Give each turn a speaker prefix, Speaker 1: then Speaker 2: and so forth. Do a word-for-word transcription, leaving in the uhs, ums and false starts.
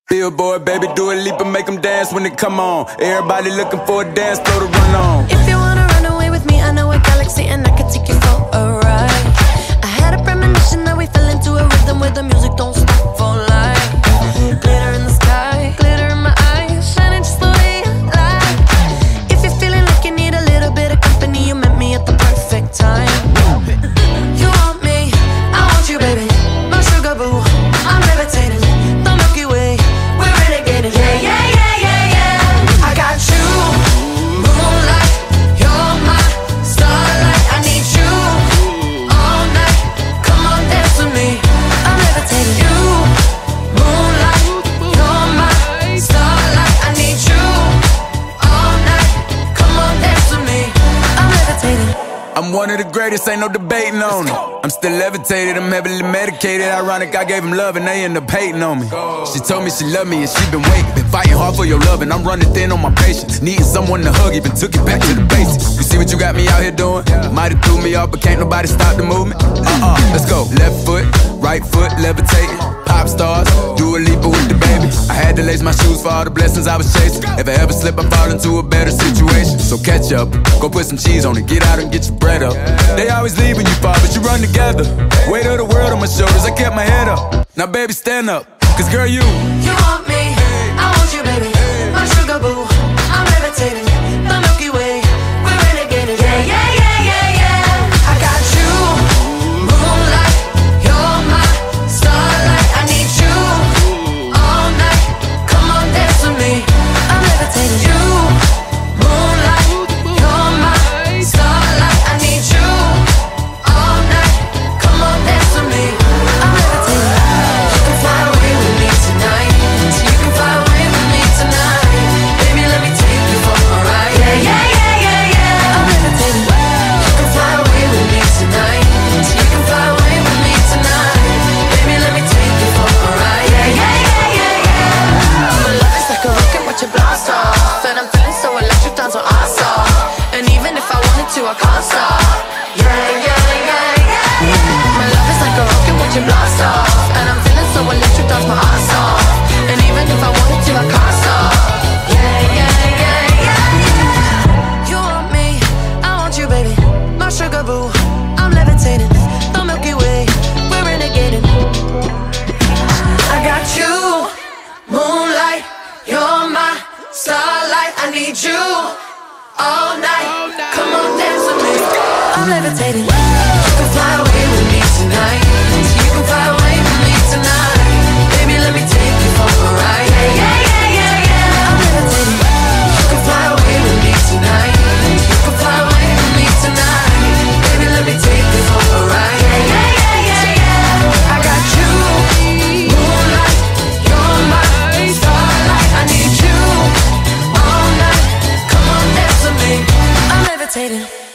Speaker 1: Billboard, baby, do a leap and make them dance when they come on. Everybody looking for a dance floor to run on.
Speaker 2: If you wanna run away with me, I know a galaxy and I can take you for a ride. I had a premonition that we fell into a rhythm where the music don't stop for life. Glitter in the sky, glitter in my eyes, shining just the way I like. If you're feeling like you need a little bit of company, you met me at the perfect time. You want me, I want you, baby, my sugar boo, I'm levitating. Yeah, yeah, yeah, yeah, yeah. I got you, moonlight, you're my starlight. I need you all night. Come on, dance with me. I'm levitating. You, moonlight, you're my starlight. I need you all night. Come on, dance with me. I'm levitating.
Speaker 1: I'm one of the greatest, ain't no debating on it. I'm still levitated, I'm heavily medicated. Ironic, I gave him love and they end up hating on me. She told me she loved me and she been waiting. Been fighting hard for your love and I'm running thin on my patience. Needing someone to hug, even took it back to the basics. You see what you got me out here doing? Might have threw me off, but can't nobody stop the movement. Uh-uh, let's go. Left foot, right foot, levitating. Pop stars, do a leap with the baby. I had to lace my shoes for all the blessings I was chasing. If I ever slip, I fall into a better situation. So catch up, go put some cheese on it, get out and get your bread up. They always leaving you far, but you run together. Weight of the world on my shoulders, I kept my head up. Now baby, stand up, cause girl, you
Speaker 2: You want me, I want you, baby, my sugar boo, I'm levitating. The Milky Way, we're renegading. Yeah, yeah, yeah, yeah, yeah. I got you, moonlight, you're my starlight. I need you all night. Come on, dance with me. I'm levitating. You, moonlight, you're my starlight. I need you all night. Come on, dance with me. I'm levitating. You can fly away with me tonight. You can fly away with me tonight. Baby, let me take you for a ride. Yeah, yeah, yeah, yeah, yeah. I'm levitating. You can fly away with me tonight. You can fly away with me tonight. Baby, let me take you for a ride. Yeah, yeah, yeah, yeah, yeah. My love is like a rocket, watch it blast off. And I'm feeling so electric, down so awesome. And even if I wanted to, I can't stop. Yeah, yeah, yeah, yeah. My love is like a rocket, watch it blast off. And I'm feeling so electric, dance my ass off. And even if I wanted to, I can't stop. Yeah, yeah, yeah, yeah. You want me, I want you, baby, my sugar boo, I'm levitating. The Milky Way, we're renegading. I got you, moonlight, you're my starlight. I need you all night. Come on, dance with me. I'm levitating. You can fly away with me tonight. You can fly away with me tonight. Baby, let me take you for a ride. Yeah, yeah, yeah, yeah, yeah. I'm levitating. You can fly away with me tonight. You can fly away with me tonight. Baby, let me take you for a ride. Yeah, yeah, yeah, yeah, yeah. I got you, moonlight, you're my starlight. I need you all night. Come on, dance with me. I'm levitating.